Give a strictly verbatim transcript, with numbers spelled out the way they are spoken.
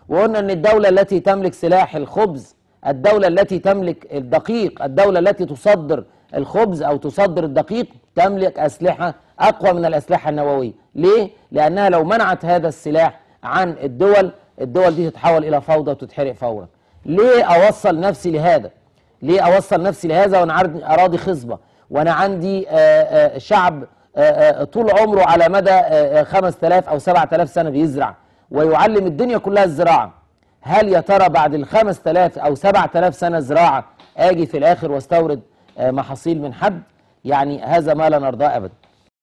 وقلنا ان الدولة التي تملك سلاح الخبز، الدولة التي تملك الدقيق، الدولة التي تصدر الخبز او تصدر الدقيق تملك اسلحة اقوى من الاسلحة النووية. ليه؟ لانها لو منعت هذا السلاح عن الدول، الدول دي تتحول الى فوضى وتتحرق فورا. ليه اوصل نفسي لهذا؟ ليه اوصل نفسي لهذا وانا عندي اراضي خصبة، وانا عندي آآ آآ شعب آآ طول عمره على مدى خمسة آلاف او سبعة آلاف سنة بيزرع ويعلم الدنيا كلها الزراعة؟ هل يا ترى بعد ال خمسة آلاف او سبعة آلاف سنة زراعة اجي في الاخر واستورد محاصيل من حد؟ يعني هذا ما لا نرضاه ابدا.